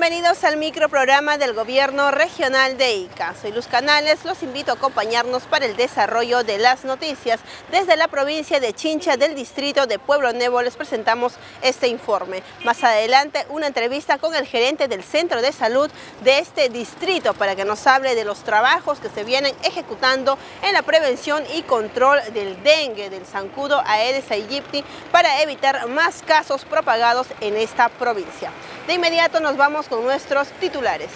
Bienvenidos al microprograma del Gobierno Regional de Ica. Soy Luz Canales, los invito a acompañarnos para el desarrollo de las noticias. Desde la provincia de Chincha del distrito de Pueblo Nuevo les presentamos este informe. Más adelante una entrevista con el gerente del centro de salud de este distrito para que nos hable de los trabajos que se vienen ejecutando en la prevención y control del dengue, del zancudo Aedes aegypti, para evitar más casos propagados en esta provincia. De inmediato nos vamos con nuestros titulares.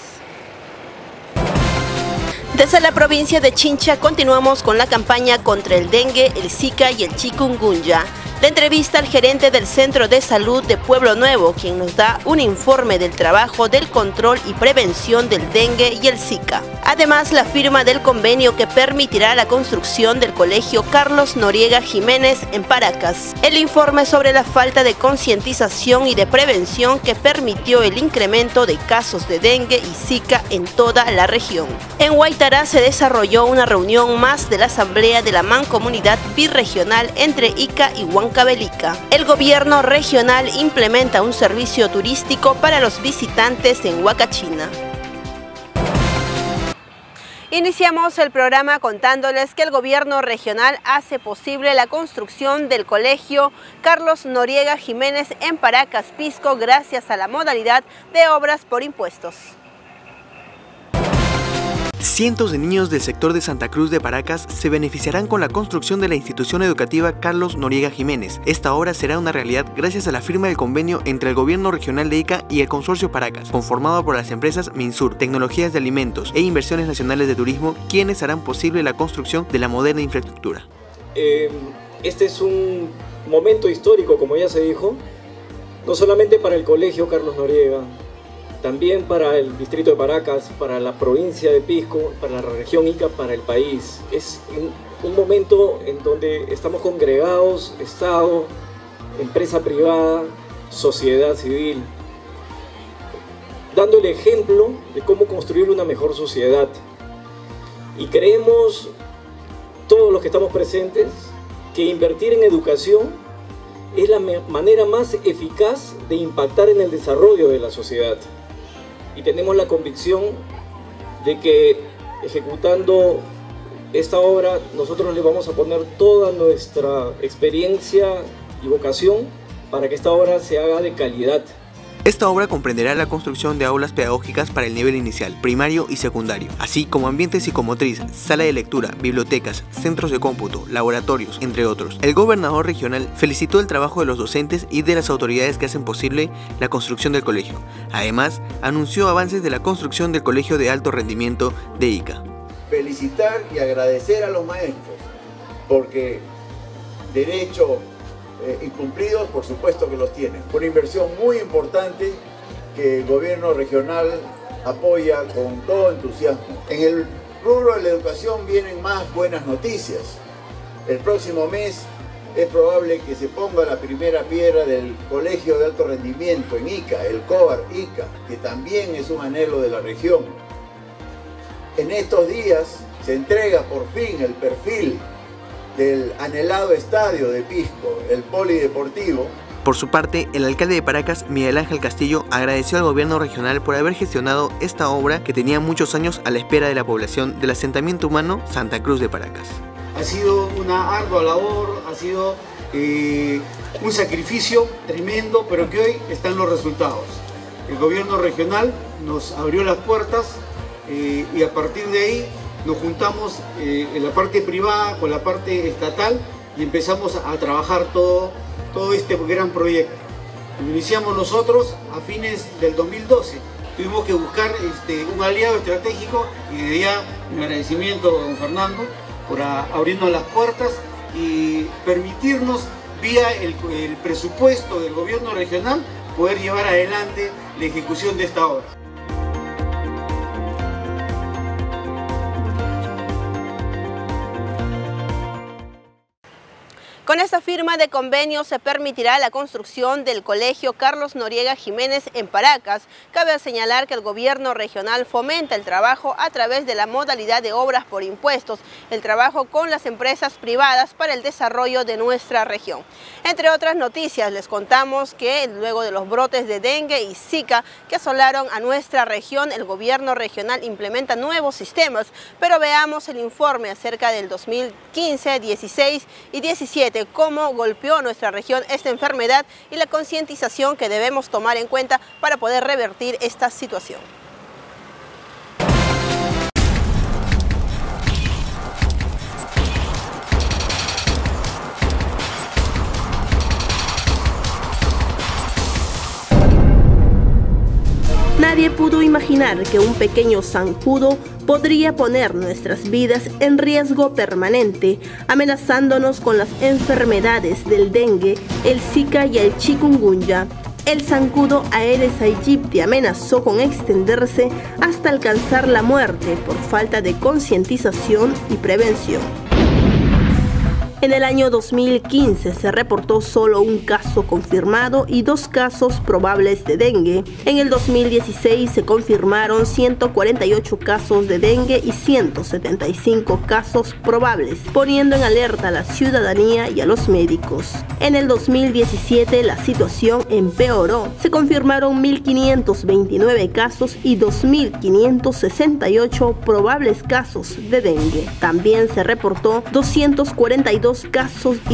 Desde la provincia de Chincha continuamos con la campaña contra el dengue, el zika y el chikungunya. La entrevista al gerente del Centro de Salud de Pueblo Nuevo, quien nos da un informe del trabajo del control y prevención del dengue y el zika. Además, la firma del convenio que permitirá la construcción del Colegio Carlos Noriega Jiménez en Paracas. El informe sobre la falta de concientización y de prevención que permitió el incremento de casos de dengue y zika en toda la región. En Huaytará se desarrolló una reunión más de la Asamblea de la Mancomunidad Birregional entre Ica y Huancavelica. El gobierno regional implementa un servicio turístico para los visitantes en Huacachina. Iniciamos el programa contándoles que el gobierno regional hace posible la construcción del Colegio Carlos Noriega Jiménez en Paracas, Pisco, gracias a la modalidad de obras por impuestos. Cientos de niños del sector de Santa Cruz de Paracas se beneficiarán con la construcción de la institución educativa Carlos Noriega Jiménez. Esta obra será una realidad gracias a la firma del convenio entre el Gobierno Regional de Ica y el Consorcio Paracas, conformado por las empresas Minsur, Tecnologías de Alimentos e Inversiones Nacionales de Turismo, quienes harán posible la construcción de la moderna infraestructura. Este es un momento histórico, como ya se dijo, no solamente para el Colegio Carlos Noriega, también para el distrito de Paracas, para la provincia de Pisco, para la región Ica, para el país. Es un momento en donde estamos congregados, Estado, empresa privada, sociedad civil, dando el ejemplo de cómo construir una mejor sociedad. Y creemos, todos los que estamos presentes, que invertir en educación es la manera más eficaz de impactar en el desarrollo de la sociedad. Y tenemos la convicción de que ejecutando esta obra nosotros le vamos a poner toda nuestra experiencia y vocación para que esta obra se haga de calidad. Esta obra comprenderá la construcción de aulas pedagógicas para el nivel inicial, primario y secundario, así como ambiente psicomotriz, sala de lectura, bibliotecas, centros de cómputo, laboratorios, entre otros. El gobernador regional felicitó el trabajo de los docentes y de las autoridades que hacen posible la construcción del colegio. Además, anunció avances de la construcción del Colegio de Alto Rendimiento de Ica. Felicitar y agradecer a los maestros, porque derecho incumplidos, por supuesto que los tienen. Una inversión muy importante que el gobierno regional apoya con todo entusiasmo. En el rubro de la educación vienen más buenas noticias. El próximo mes es probable que se ponga la primera piedra del Colegio de Alto Rendimiento en Ica, el COAR Ica, que también es un anhelo de la región. En estos días se entrega por fin el perfil del anhelado estadio de Pisco, el polideportivo. Por su parte, el alcalde de Paracas, Miguel Ángel Castillo, agradeció al gobierno regional por haber gestionado esta obra que tenía muchos años a la espera de la población del asentamiento humano Santa Cruz de Paracas. Ha sido una ardua labor, ha sido un sacrificio tremendo, pero que hoy están los resultados. El gobierno regional nos abrió las puertas y a partir de ahí nos juntamos en la parte privada con la parte estatal y empezamos a trabajar todo este gran proyecto. Lo iniciamos nosotros a fines del 2012. Tuvimos que buscar un aliado estratégico y de ya un agradecimiento a don Fernando por abrirnos las puertas y permitirnos vía el presupuesto del gobierno regional poder llevar adelante la ejecución de esta obra. Con esta firma de convenio se permitirá la construcción del Colegio Carlos Noriega Jiménez en Paracas. Cabe señalar que el gobierno regional fomenta el trabajo a través de la modalidad de obras por impuestos, el trabajo con las empresas privadas para el desarrollo de nuestra región. Entre otras noticias, les contamos que luego de los brotes de dengue y zika que asolaron a nuestra región, el gobierno regional implementa nuevos sistemas, pero veamos el informe acerca del 2015, 16 y 17, cómo golpeó nuestra región esta enfermedad y la concientización que debemos tomar en cuenta para poder revertir esta situación. Nadie pudo imaginar que un pequeño zancudo podría poner nuestras vidas en riesgo permanente, amenazándonos con las enfermedades del dengue, el zika y el chikungunya. El zancudo Aedes aegypti amenazó con extenderse hasta alcanzar la muerte por falta de concientización y prevención. En el año 2015 se reportó solo un caso confirmado y 2 casos probables de dengue. En el 2016 se confirmaron 148 casos de dengue y 175 casos probables, poniendo en alerta a la ciudadanía y a los médicos. En el 2017 la situación empeoró. Se confirmaron 1.529 casos y 2.568 probables casos de dengue. También se reportó 242 casos y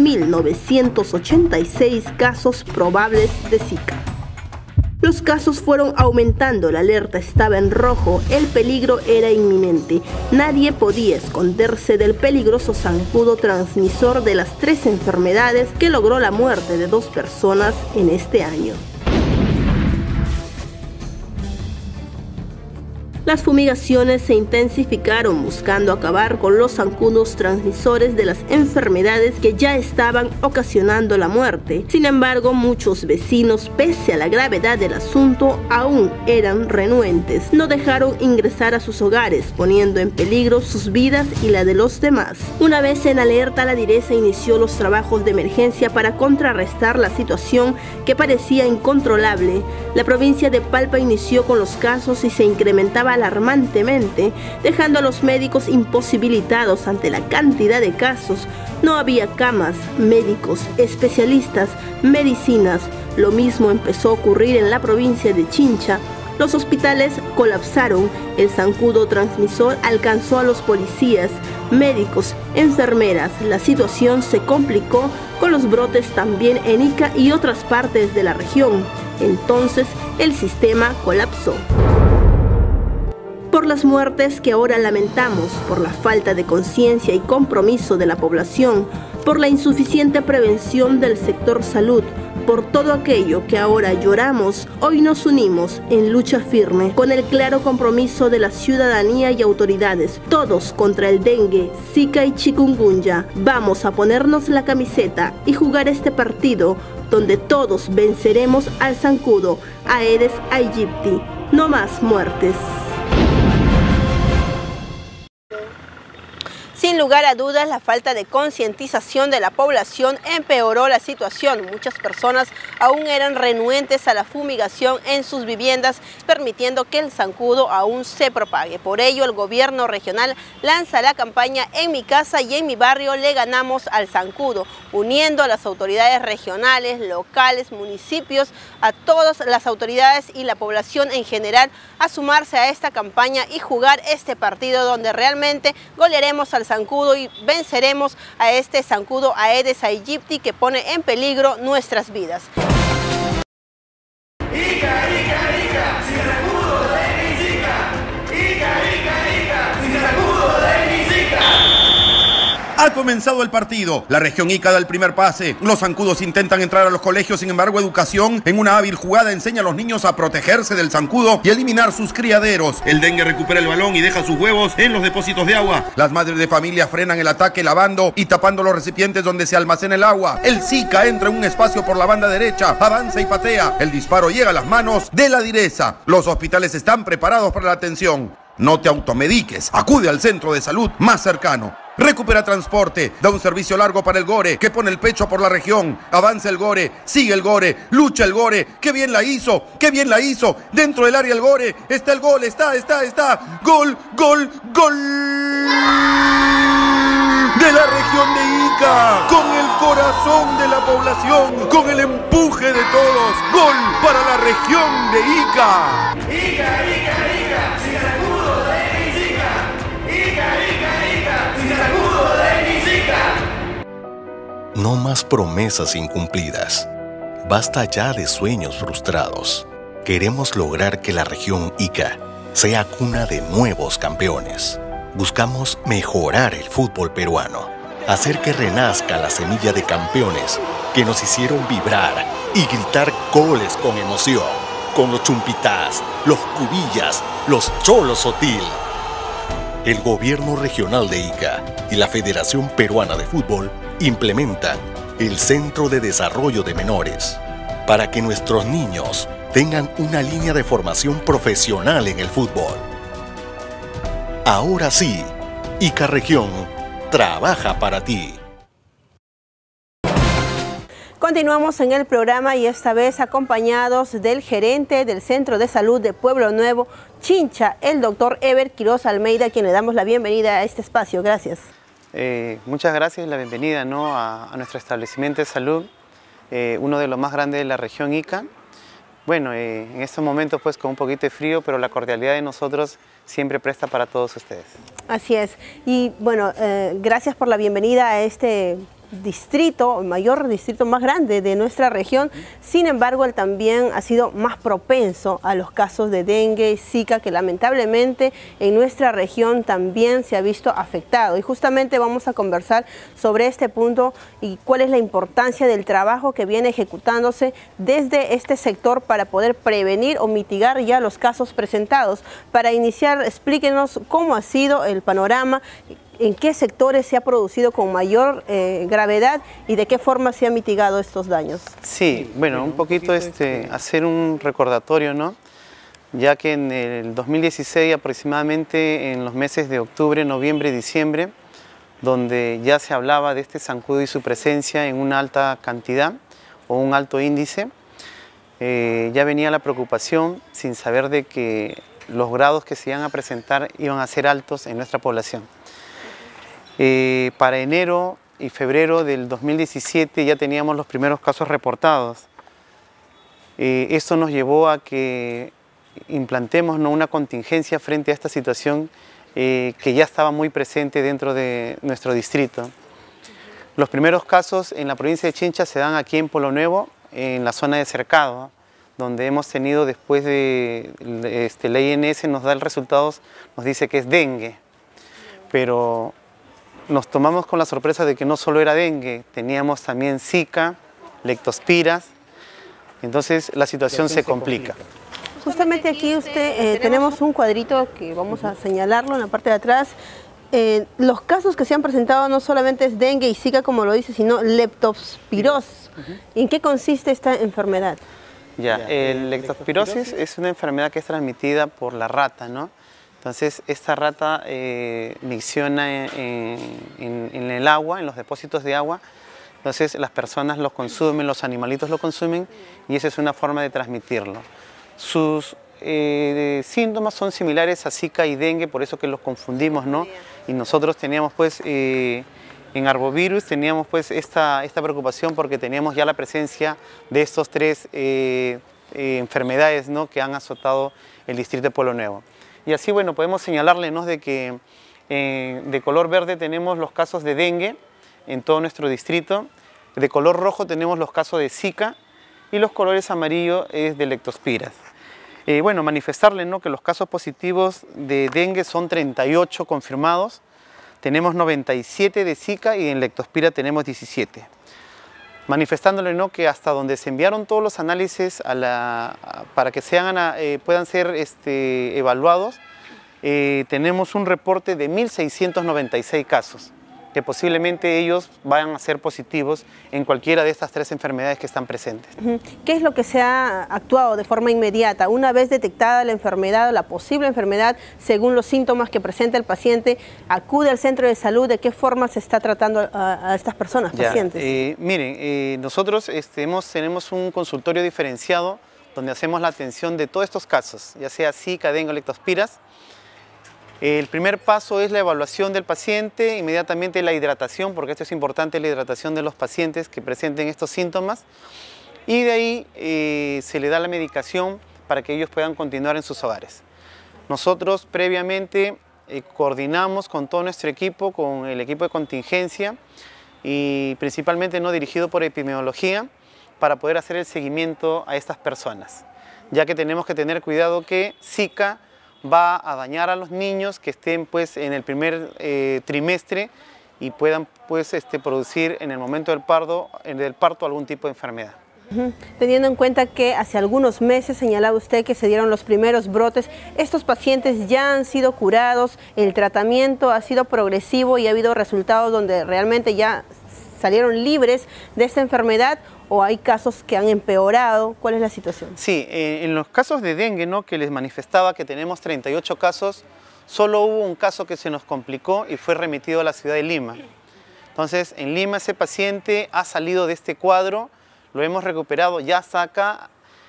3.986 casos probables de zika. Los casos fueron aumentando, la alerta estaba en rojo, el peligro era inminente. Nadie podía esconderse del peligroso zancudo transmisor de las 3 enfermedades que logró la muerte de 2 personas en este año. Las fumigaciones se intensificaron buscando acabar con los zancudos transmisores de las enfermedades que ya estaban ocasionando la muerte. Sin embargo, muchos vecinos, pese a la gravedad del asunto, aún eran renuentes. No dejaron ingresar a sus hogares, poniendo en peligro sus vidas y la de los demás. Una vez en alerta, la DIRESA inició los trabajos de emergencia para contrarrestar la situación que parecía incontrolable. La provincia de Palpa inició con los casos y se incrementaba alarmantemente, dejando a los médicos imposibilitados ante la cantidad de casos. No había camas, médicos, especialistas, medicinas. Lo mismo empezó a ocurrir en la provincia de Chincha. Los hospitales colapsaron, el zancudo transmisor alcanzó a los policías, médicos, enfermeras. La situación se complicó con los brotes también en Ica y otras partes de la región. Entonces el sistema colapsó. Por las muertes que ahora lamentamos, por la falta de conciencia y compromiso de la población, por la insuficiente prevención del sector salud, por todo aquello que ahora lloramos, hoy nos unimos en lucha firme, con el claro compromiso de la ciudadanía y autoridades, todos contra el dengue, zika y chikungunya. Vamos a ponernos la camiseta y jugar este partido, donde todos venceremos al zancudo Aedes aegypti. No más muertes. Sin lugar a dudas, la falta de concientización de la población empeoró la situación. Muchas personas aún eran renuentes a la fumigación en sus viviendas, permitiendo que el zancudo aún se propague. Por ello, el gobierno regional lanza la campaña En mi casa y en mi barrio le ganamos al zancudo, uniendo a las autoridades regionales, locales, municipios, a todas las autoridades y la población en general a sumarse a esta campaña y jugar este partido donde realmente golearemos al zancudo y venceremos a este zancudo Aedes aegypti que pone en peligro nuestras vidas. Ha comenzado el partido. La región Ica da el primer pase. Los zancudos intentan entrar a los colegios. Sin embargo, Educación, en una hábil jugada, enseña a los niños a protegerse del zancudo y eliminar sus criaderos. El dengue recupera el balón y deja sus huevos en los depósitos de agua. Las madres de familia frenan el ataque lavando y tapando los recipientes donde se almacena el agua. El zika entra en un espacio por la banda derecha, avanza y patea. El disparo llega a las manos de la DIRESA. Los hospitales están preparados para la atención. No te automediques, acude al centro de salud más cercano. Recupera Transporte, da un servicio largo para el Gore, que pone el pecho por la región. Avanza el Gore, sigue el Gore, lucha el Gore. ¡Qué bien la hizo! ¡Qué bien la hizo! Dentro del área el Gore, está el gol, está. ¡Gol, gol, gol! De la región de Ica, con el corazón de la población, con el empuje de todos. ¡Gol para la región de Ica! ¡Ica, Ica, Ica! ¡Sin sacudo de mi Ica! ¡Ica, Ica, Ica! ¡Sin sacudo de mi Ica! No más promesas incumplidas. Basta ya de sueños frustrados. Queremos lograr que la región Ica sea cuna de nuevos campeones. Buscamos mejorar el fútbol peruano, hacer que renazca la semilla de campeones que nos hicieron vibrar y gritar goles con emoción, con los Chumpitas, los Cubillas, los Cholos Sotil. El Gobierno Regional de Ica y la Federación Peruana de Fútbol implementan el Centro de Desarrollo de Menores para que nuestros niños tengan una línea de formación profesional en el fútbol. Ahora sí, Ica Región trabaja para ti. Continuamos en el programa y esta vez acompañados del gerente del Centro de Salud de Pueblo Nuevo, Chincha, el doctor Eber Quiroz Almeida, a quien le damos la bienvenida a este espacio. Gracias. Muchas gracias, la bienvenida, ¿no?, a nuestro establecimiento de salud, uno de los más grandes de la región Ica. Bueno, en estos momentos pues con un poquito de frío, pero la cordialidad de nosotros siempre presta para todos ustedes. Así es. Y bueno, gracias por la bienvenida a este distrito, el mayor distrito más grande de nuestra región. Sin embargo, él también ha sido más propenso a los casos de dengue y zika, que lamentablemente en nuestra región también se ha visto afectado. Y justamente vamos a conversar sobre este punto y cuál es la importancia del trabajo que viene ejecutándose desde este sector para poder prevenir o mitigar ya los casos presentados. Para iniciar, explíquenos cómo ha sido el panorama, en qué sectores se ha producido con mayor gravedad y de qué forma se han mitigado estos daños. Sí, bueno, un poquito hacer un recordatorio, ¿no? Ya que en el 2016 aproximadamente, en los meses de octubre, noviembre y diciembre, donde ya se hablaba de este zancudo y su presencia en una alta cantidad o un alto índice, ya venía la preocupación sin saber de que los grados que se iban a presentar iban a ser altos en nuestra población. Para enero y febrero del 2017 ya teníamos los primeros casos reportados. Esto nos llevó a que implantemos, ¿no?, una contingencia frente a esta situación que ya estaba muy presente dentro de nuestro distrito. Los primeros casos en la provincia de Chincha se dan aquí en Pueblo Nuevo, en la zona de Cercado, donde hemos tenido, después de la INS nos da el resultado, nos dice que es dengue, pero nos tomamos con la sorpresa de que no solo era dengue, teníamos también zika, leptospiras, entonces la situación se complica. Justamente aquí tenemos un cuadrito que vamos a señalarlo en la parte de atrás. Los casos que se han presentado no solamente es dengue y zika, como lo dice, sino leptospirosis. ¿En qué consiste esta enfermedad? Ya, el leptospirosis es una enfermedad que es transmitida por la rata, ¿no? Entonces, esta rata micciona en el agua, en los depósitos de agua. Entonces, las personas lo consumen, los animalitos lo consumen, y esa es una forma de transmitirlo. Sus síntomas son similares a zika y dengue, por eso que los confundimos, ¿no? Y nosotros teníamos, pues, en arbovirus, teníamos, pues, esta preocupación porque teníamos ya la presencia de estos tres enfermedades, ¿no?, que han azotado el distrito de Pueblo Nuevo. Y así, bueno, podemos señalarle, ¿no?, de que de color verde tenemos los casos de dengue en todo nuestro distrito, de color rojo tenemos los casos de zika y los colores amarillos es de leptospiras. Bueno, manifestarle, ¿no?, que los casos positivos de dengue son 38 confirmados, tenemos 97 de zika y en leptospira tenemos 17. Manifestándole, ¿no?, que hasta donde se enviaron todos los análisis para que puedan ser evaluados, tenemos un reporte de 1.696 casos que posiblemente ellos vayan a ser positivos en cualquiera de estas 3 enfermedades que están presentes. ¿Qué es lo que se ha actuado de forma inmediata? Una vez detectada la enfermedad o la posible enfermedad, según los síntomas que presenta el paciente, acude al centro de salud. ¿De qué forma se está tratando a estas personas, pacientes? Miren, nosotros tenemos un consultorio diferenciado donde hacemos la atención de todos estos casos, ya sea Zika, dengue o leptospiras. El primer paso es la evaluación del paciente, inmediatamente la hidratación, porque esto es importante, la hidratación de los pacientes que presenten estos síntomas. Y de ahí se le da la medicación para que ellos puedan continuar en sus hogares. Nosotros previamente coordinamos con todo nuestro equipo, con el equipo de contingencia y principalmente dirigido por epidemiología, para poder hacer el seguimiento a estas personas, ya que tenemos que tener cuidado que Zika va a dañar a los niños que estén pues en el primer trimestre y puedan pues producir en el momento del parto algún tipo de enfermedad. Teniendo en cuenta que hace algunos meses señalaba usted que se dieron los primeros brotes, ¿estos pacientes ya han sido curados? ¿El tratamiento ha sido progresivo y ha habido resultados donde realmente ya salieron libres de esta enfermedad? ¿O hay casos que han empeorado? ¿Cuál es la situación? Sí, en los casos de dengue, que les manifestaba que tenemos 38 casos, solo hubo un caso que se nos complicó y fue remitido a la ciudad de Lima. Entonces, en Lima ese paciente ha salido de este cuadro, lo hemos recuperado, ya está acá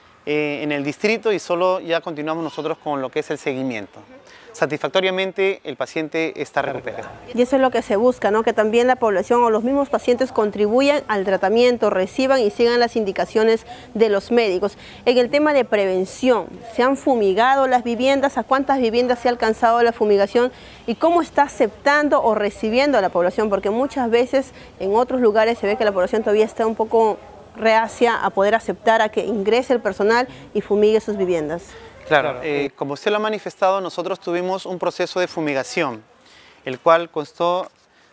en el distrito y solo ya continuamos nosotros con lo que es el seguimiento. Satisfactoriamente el paciente está recuperado. Y eso es lo que se busca, ¿no? Que también la población o los mismos pacientes contribuyan al tratamiento, reciban y sigan las indicaciones de los médicos. En el tema de prevención, ¿se han fumigado las viviendas? ¿A cuántas viviendas se ha alcanzado la fumigación? ¿Y cómo está aceptando o recibiendo a la población? Porque muchas veces en otros lugares se ve que la población todavía está un poco reacia a poder aceptar a que ingrese el personal y fumigue sus viviendas. Claro, como usted lo ha manifestado, nosotros tuvimos un proceso de fumigación, el cual constó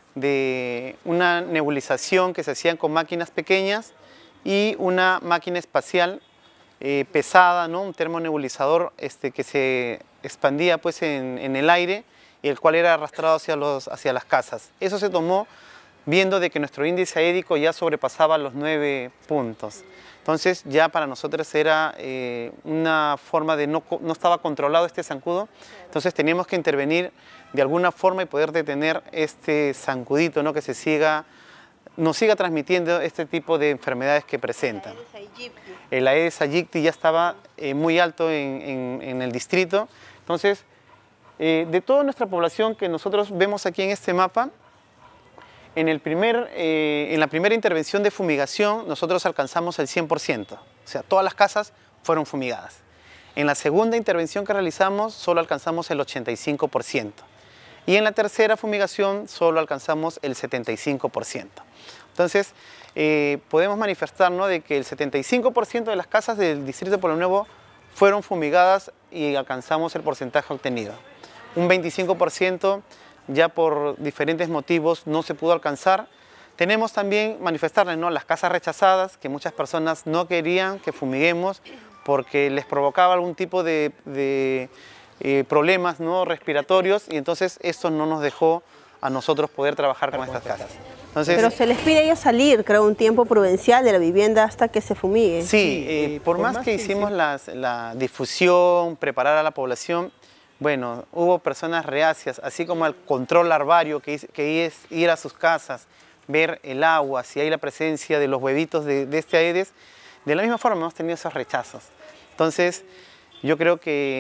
de una nebulización que se hacía con máquinas pequeñas y una máquina espacial pesada, un termonebulizador que se expandía pues, en el aire y el cual era arrastrado hacia las casas. Eso se tomó viendo de que nuestro índice aédico ya sobrepasaba los 9 puntos. Entonces ya para nosotros era una forma de no estaba controlado este zancudo, entonces teníamos que intervenir de alguna forma y poder detener este zancudito, que nos siga transmitiendo este tipo de enfermedades que presentan. El Aedes aegypti ya estaba muy alto en el distrito, entonces de toda nuestra población que nosotros vemos aquí en este mapa, en la primera intervención de fumigación nosotros alcanzamos el 100%, o sea, todas las casas fueron fumigadas. En la segunda intervención que realizamos solo alcanzamos el 85% y en la tercera fumigación solo alcanzamos el 75%. Entonces, podemos manifestar de que el 75% de las casas del distrito de Pueblo Nuevo fueron fumigadas y alcanzamos el porcentaje obtenido. Un 25% ya por diferentes motivos no se pudo alcanzar. Tenemos también manifestarles las casas rechazadas, que muchas personas no querían que fumiguemos porque les provocaba algún tipo de problemas respiratorios y entonces esto no nos dejó a nosotros poder trabajar con estas casas. Entonces, pero se les pide a ellos salir, creo, un tiempo prudencial de la vivienda hasta que se fumigue. Sí, por más que hicimos la difusión, preparar a la población, bueno, hubo personas reacias, así como el control larvario, que es ir a sus casas, ver el agua, si hay la presencia de los huevitos de este Aedes. De la misma forma hemos tenido esos rechazos. Entonces, yo creo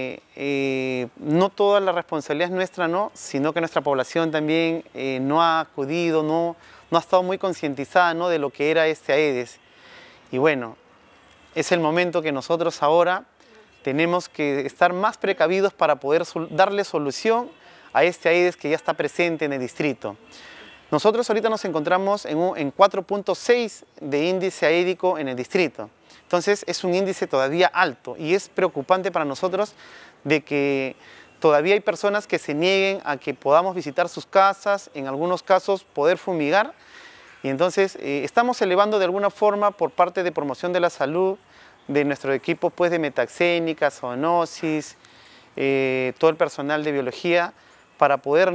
que no toda la responsabilidad es nuestra, sino que nuestra población también no ha acudido, no ha estado muy concientizada de lo que era este Aedes. Y bueno, es el momento que nosotros ahora tenemos que estar más precavidos para poder darle solución a este Aedes que ya está presente en el distrito. Nosotros ahorita nos encontramos en 4.6 de índice aédico en el distrito. Entonces es un índice todavía alto y es preocupante para nosotros de que todavía hay personas que se nieguen a que podamos visitar sus casas, en algunos casos poder fumigar. Y entonces estamos elevando de alguna forma por parte de promoción de la salud, de nuestro equipo pues, de metaxénica, zoonosis, todo el personal de biología, para poder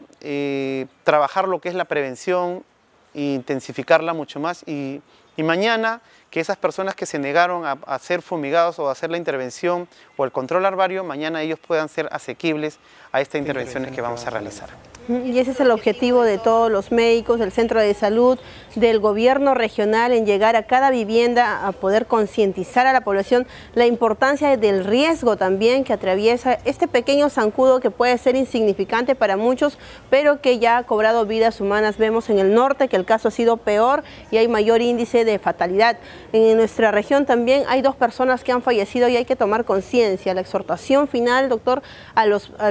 trabajar lo que es la prevención e intensificarla mucho más. Y mañana que esas personas que se negaron a ser fumigados o a hacer la intervención o el control larvario, mañana ellos puedan ser asequibles a estas intervenciones que vamos a realizar. Y ese es el objetivo de todos los médicos, del centro de salud, del gobierno regional, en llegar a cada vivienda a poder concientizar a la población la importancia del riesgo también que atraviesa este pequeño zancudo que puede ser insignificante para muchos, pero que ya ha cobrado vidas humanas. Vemos en el norte que el caso ha sido peor y hay mayor índice de fatalidad. En nuestra región también hay 2 personas que han fallecido y hay que tomar conciencia. La exhortación final, doctor, a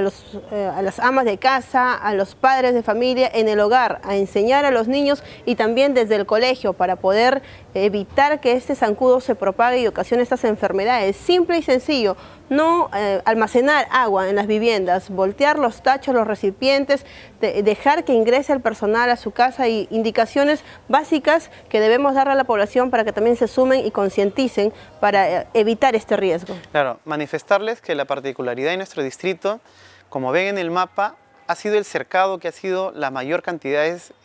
las amas de casa, a los padres de familia en el hogar, a enseñar a los niños y también desde el colegio para poder evitar que este zancudo se propague y ocasione estas enfermedades. Simple y sencillo, no almacenar agua en las viviendas, voltear los tachos, los recipientes, dejar que ingrese el personal a su casa y indicaciones básicas que debemos dar a la población para que también se sumen y concienticen para evitar este riesgo. Claro, manifestarles que la particularidad de nuestro distrito, como ven en el mapa, ha sido el cercado que ha sido la mayor cantidad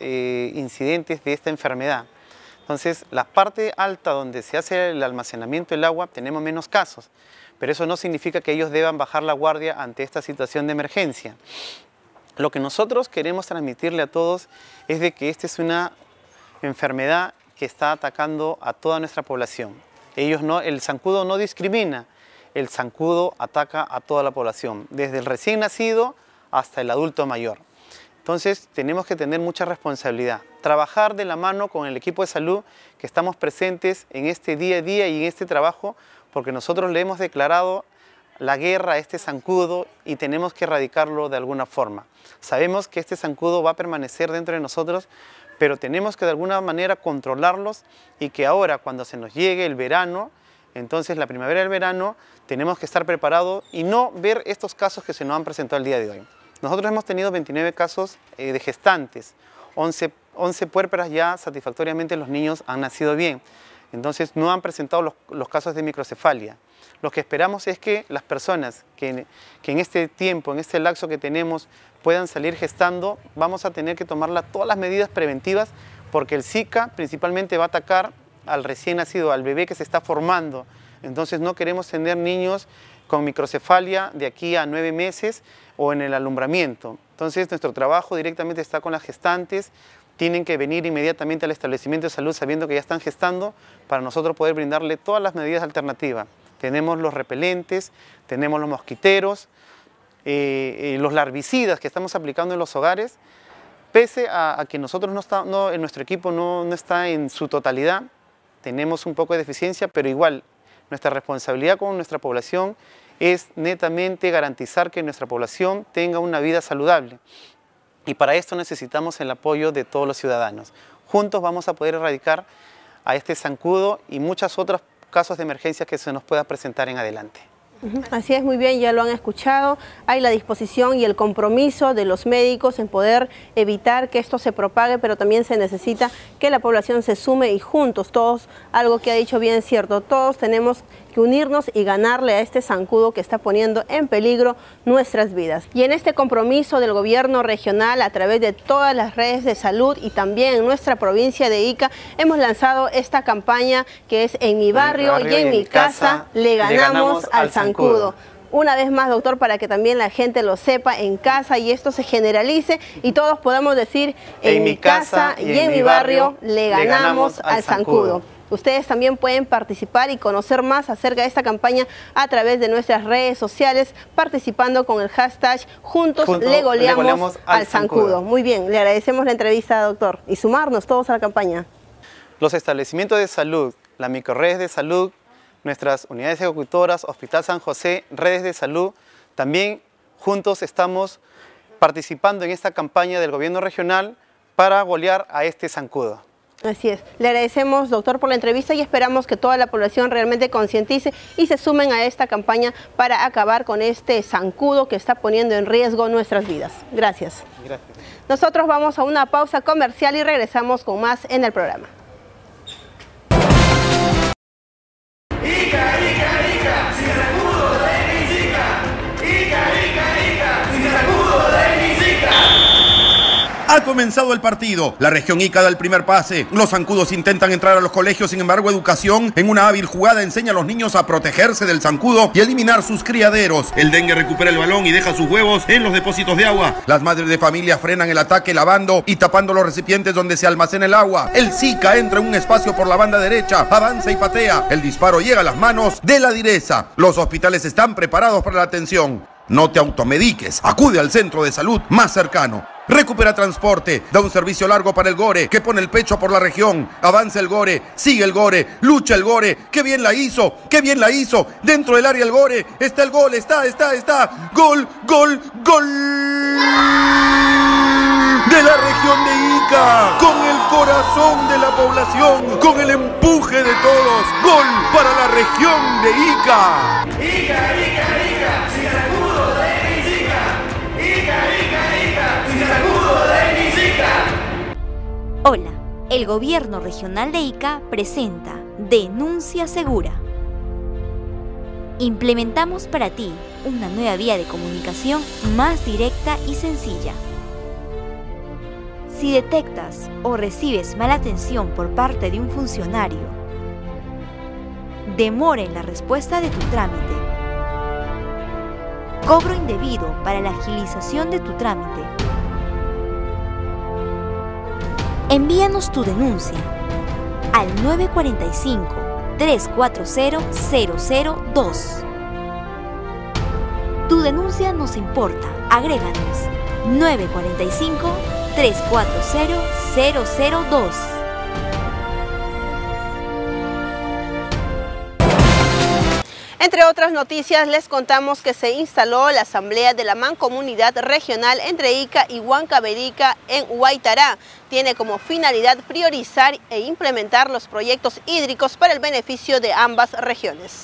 de incidentes de esta enfermedad. Entonces, la parte alta donde se hace el almacenamiento del agua tenemos menos casos, pero eso no significa que ellos deban bajar la guardia ante esta situación de emergencia. Lo que nosotros queremos transmitirle a todos es de que esta es una enfermedad que está atacando a toda nuestra población. El zancudo no discrimina, el zancudo ataca a toda la población, desde el recién nacido hasta el adulto mayor. Entonces tenemos que tener mucha responsabilidad, trabajar de la mano con el equipo de salud que estamos presentes en este día a día y en este trabajo, porque nosotros le hemos declarado la guerra a este zancudo y tenemos que erradicarlo de alguna forma. Sabemos que este zancudo va a permanecer dentro de nosotros, pero tenemos que de alguna manera controlarlos y que ahora cuando se nos llegue el verano, entonces la primavera y el verano, tenemos que estar preparados y no ver estos casos que se nos han presentado el día de hoy. Nosotros hemos tenido 29 casos de gestantes, 11 puérperas ya satisfactoriamente los niños han nacido bien. Entonces no han presentado los casos de microcefalia. Lo que esperamos es que las personas que en este tiempo, en este lapso que tenemos, puedan salir gestando, vamos a tener que tomar todas las medidas preventivas porque el Zika principalmente va a atacar al recién nacido, al bebé que se está formando. Entonces no queremos tener niños con microcefalia de aquí a 9 meses o en el alumbramiento. Entonces nuestro trabajo directamente está con las gestantes, tienen que venir inmediatamente al establecimiento de salud sabiendo que ya están gestando para nosotros poder brindarle todas las medidas alternativas. Tenemos los repelentes, tenemos los mosquiteros, los larvicidas que estamos aplicando en los hogares, pese a que nosotros nuestro equipo no está en su totalidad, tenemos un poco de deficiencia, pero igual nuestra responsabilidad con nuestra población es netamente garantizar que nuestra población tenga una vida saludable. Y para esto necesitamos el apoyo de todos los ciudadanos. Juntos vamos a poder erradicar a este zancudo y muchos otros casos de emergencia que se nos pueda presentar en adelante. Así es, muy bien, ya lo han escuchado. Hay la disposición y el compromiso de los médicos en poder evitar que esto se propague, pero también se necesita que la población se sume y juntos, todos, algo que ha dicho bien cierto, todos tenemos que unirnos y ganarle a este zancudo que está poniendo en peligro nuestras vidas. Y en este compromiso del gobierno regional, a través de todas las redes de salud y también en nuestra provincia de Ica, hemos lanzado esta campaña que es En mi barrio y en mi casa le ganamos al zancudo. Una vez más, doctor, para que también la gente lo sepa en casa y esto se generalice y todos podamos decir en mi casa y en mi barrio le ganamos al zancudo. Ustedes también pueden participar y conocer más acerca de esta campaña a través de nuestras redes sociales, participando con el hashtag Juntos le goleamos al zancudo. Muy bien, le agradecemos la entrevista, doctor, y sumarnos todos a la campaña. Los establecimientos de salud, las microredes de salud, nuestras unidades ejecutoras, Hospital San José, redes de salud, también juntos estamos participando en esta campaña del gobierno regional para golear a este zancudo. Así es. Le agradecemos, doctor, por la entrevista y esperamos que toda la población realmente concientice y se sumen a esta campaña para acabar con este zancudo que está poniendo en riesgo nuestras vidas. Gracias. Gracias. Nosotros vamos a una pausa comercial y regresamos con más en el programa. Ica, Ica, Ica, sin zancudo de mi Zika. Ica, Ica, Ica, sin zancudo de mi Zika. Ha comenzado el partido. La región Ica da el primer pase. Los zancudos intentan entrar a los colegios. Sin embargo, Educación, en una hábil jugada, enseña a los niños a protegerse del zancudo y eliminar sus criaderos. El dengue recupera el balón y deja sus huevos en los depósitos de agua. Las madres de familia frenan el ataque lavando y tapando los recipientes donde se almacena el agua. El Zika entra en un espacio por la banda derecha, avanza y patea. El disparo llega a las manos de la direza. Los hospitales están preparados para la atención. No te automediques. Acude al centro de salud más cercano. Recupera transporte, da un servicio largo para el Gore, que pone el pecho por la región. Avanza el Gore, sigue el Gore, lucha el Gore. ¡Qué bien la hizo! ¡Qué bien la hizo! Dentro del área el Gore, está el gol, está. ¡Gol, gol, gol! De la región de Ica, con el corazón de la población, con el empuje de todos. ¡Gol para la región de Ica! Ica, Ica, Ica, sin sacudo de Ica. Ica, Ica, Ica, sin sacudo de Ica. Hola, el gobierno regional de Ica presenta Denuncia Segura. Implementamos para ti una nueva vía de comunicación más directa y sencilla. Si detectas o recibes mala atención por parte de un funcionario, demora en la respuesta de tu trámite, cobro indebido para la agilización de tu trámite, envíanos tu denuncia al 945-340-002. Tu denuncia nos importa. Agréganos 945-340-002. Entre otras noticias, les contamos que se instaló la Asamblea de la Mancomunidad Regional entre Ica y Huancavelica en Huaytará. Tiene como finalidad priorizar e implementar los proyectos hídricos para el beneficio de ambas regiones.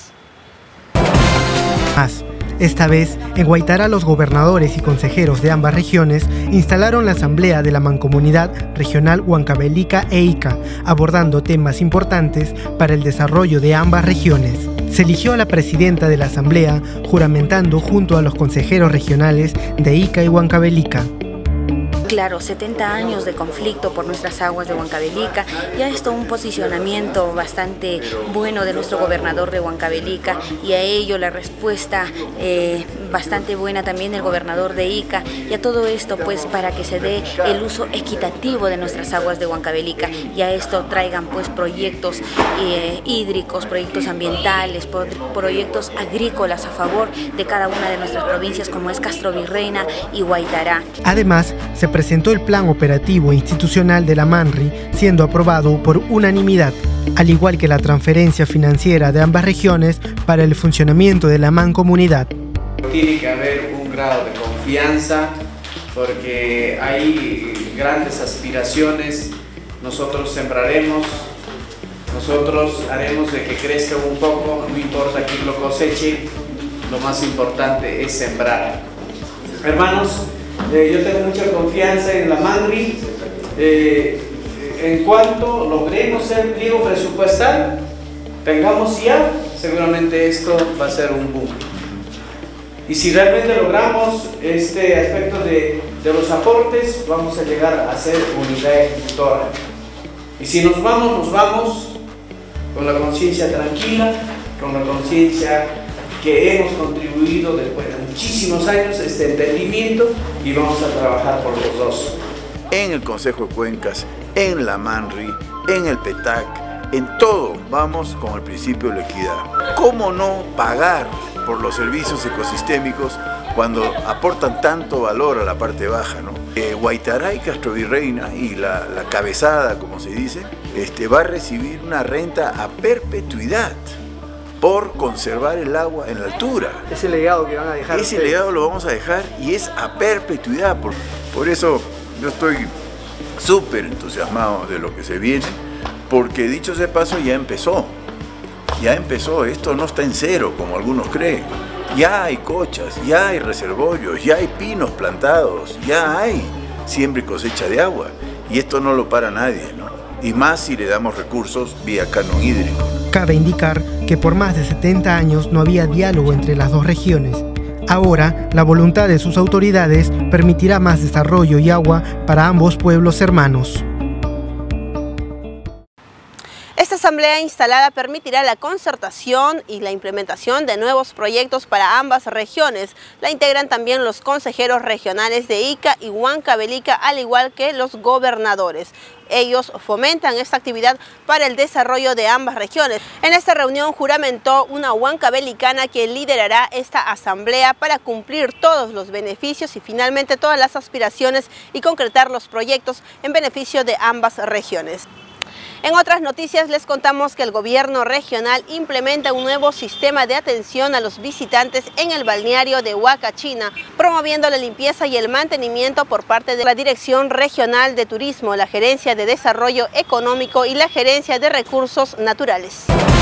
Esta vez, en Huaytará, los gobernadores y consejeros de ambas regiones instalaron la Asamblea de la Mancomunidad Regional Huancavelica e Ica, abordando temas importantes para el desarrollo de ambas regiones. Se eligió a la presidenta de la Asamblea, juramentando junto a los consejeros regionales de Ica y Huancavelica. Claro, 70 años de conflicto por nuestras aguas de Huancavelica, y a esto un posicionamiento bastante bueno de nuestro gobernador de Huancavelica, y a ello la respuesta bastante buena también del gobernador de Ica, y a todo esto pues para que se dé el uso equitativo de nuestras aguas de Huancavelica, y a esto traigan pues proyectos hídricos, proyectos ambientales, proyectos agrícolas a favor de cada una de nuestras provincias como es Castrovirreyna y Huaytará. Además, se presentó el plan operativo institucional de la MANRI, siendo aprobado por unanimidad, al igual que la transferencia financiera de ambas regiones para el funcionamiento de la mancomunidad. Tiene que haber un grado de confianza porque hay grandes aspiraciones. Nosotros sembraremos, nosotros haremos de que crezca un poco, no importa quién lo coseche, lo más importante es sembrar. Hermanos, yo tengo mucha confianza en la MANRI. En cuanto logremos el pliego presupuestal, tengamos ya, seguramente esto va a ser un boom. Y si realmente logramos este aspecto de los aportes, vamos a llegar a ser unidad ejecutora. Y si nos vamos con la conciencia tranquila, con la conciencia que hemos contribuido después de muchísimos años este entendimiento, y vamos a trabajar por los dos. En el Consejo de Cuencas, en la MANRI, en el PETAC, en todo vamos con el principio de la equidad. ¿Cómo no pagar por los servicios ecosistémicos cuando aportan tanto valor a la parte baja, ¿no? Huaytará y Castrovirreyna y la cabezada, como se dice, va a recibir una renta a perpetuidad por conservar el agua en la altura. Ese legado que van a dejar. Ese legado lo vamos a dejar y es a perpetuidad. Por eso yo estoy súper entusiasmado de lo que se viene, porque dicho sea de paso ya empezó. Ya empezó, esto no está en cero como algunos creen. Ya hay cochas, ya hay reservorios, ya hay pinos plantados, ya hay siembra y cosecha de agua. Y esto no lo para nadie, ¿no? Y más si le damos recursos vía canon hídrico. Cabe indicar que por más de 70 años no había diálogo entre las dos regiones. Ahora, la voluntad de sus autoridades permitirá más desarrollo y agua para ambos pueblos hermanos. Esta asamblea instalada permitirá la concertación y la implementación de nuevos proyectos para ambas regiones. La integran también los consejeros regionales de Ica y Huancavelica, al igual que los gobernadores. Ellos fomentan esta actividad para el desarrollo de ambas regiones. En esta reunión juramentó una huancabelicana que liderará esta asamblea para cumplir todos los beneficios y finalmente todas las aspiraciones y concretar los proyectos en beneficio de ambas regiones. En otras noticias les contamos que el gobierno regional implementa un nuevo sistema de atención a los visitantes en el balneario de Huacachina, promoviendo la limpieza y el mantenimiento por parte de la Dirección Regional de Turismo, la Gerencia de Desarrollo Económico y la Gerencia de Recursos Naturales.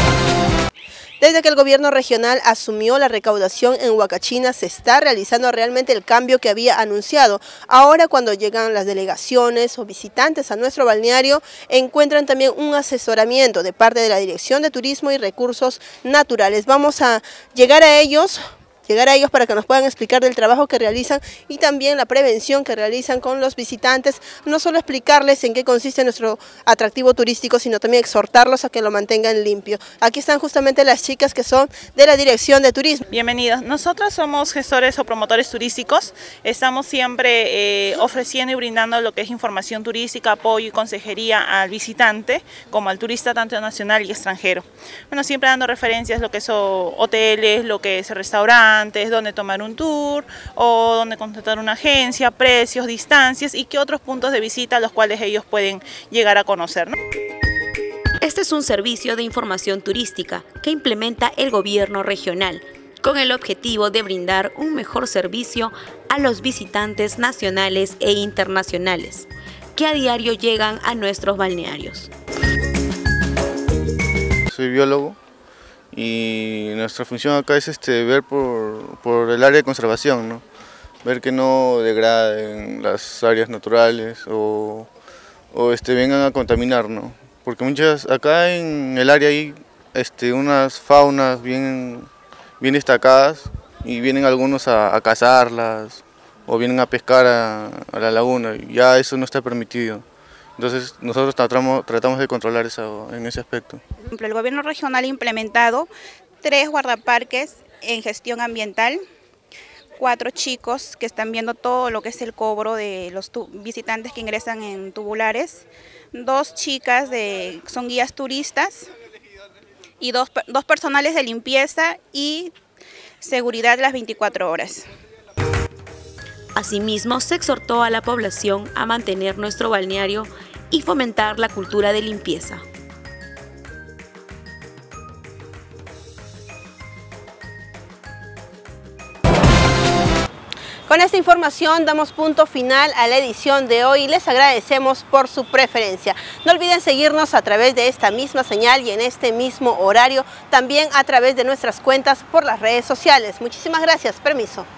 Desde que el gobierno regional asumió la recaudación en Huacachina, se está realizando realmente el cambio que había anunciado. Ahora, cuando llegan las delegaciones o visitantes a nuestro balneario, encuentran también un asesoramiento de parte de la Dirección de Turismo y Recursos Naturales. Vamos a llegar a ellos para que nos puedan explicar del trabajo que realizan y también la prevención que realizan con los visitantes, no solo explicarles en qué consiste nuestro atractivo turístico, sino también exhortarlos a que lo mantengan limpio. Aquí están justamente las chicas que son de la Dirección de Turismo. Bienvenidos. Nosotros somos gestores o promotores turísticos. Estamos siempre ofreciendo y brindando lo que es información turística, apoyo y consejería al visitante como al turista tanto nacional y extranjero. Bueno, siempre dando referencias lo que son hoteles, lo que es restaurantes, dónde tomar un tour o dónde contratar una agencia, precios, distancias y qué otros puntos de visita a los cuales ellos pueden llegar a conocer, ¿no? Este es un servicio de información turística que implementa el gobierno regional con el objetivo de brindar un mejor servicio a los visitantes nacionales e internacionales que a diario llegan a nuestros balnearios. Soy biólogo. Y nuestra función acá es ver por el área de conservación, ¿no? Ver que no degraden las áreas naturales o vengan a contaminar, ¿no? Porque acá en el área hay unas faunas bien destacadas y vienen algunos a cazarlas o vienen a pescar a la laguna, y ya eso no está permitido. Entonces nosotros tratamos de controlar eso en ese aspecto. Por ejemplo, el gobierno regional ha implementado 3 guardaparques en gestión ambiental, 4 chicos que están viendo todo lo que es el cobro de los visitantes que ingresan en tubulares, 2 chicas son guías turistas y 2 personales de limpieza y seguridad las 24 horas. Asimismo, se exhortó a la población a mantener nuestro balneario y fomentar la cultura de limpieza. Con esta información damos punto final a la edición de hoy y les agradecemos por su preferencia. No olviden seguirnos a través de esta misma señal y en este mismo horario, también a través de nuestras cuentas por las redes sociales. Muchísimas gracias. Permiso.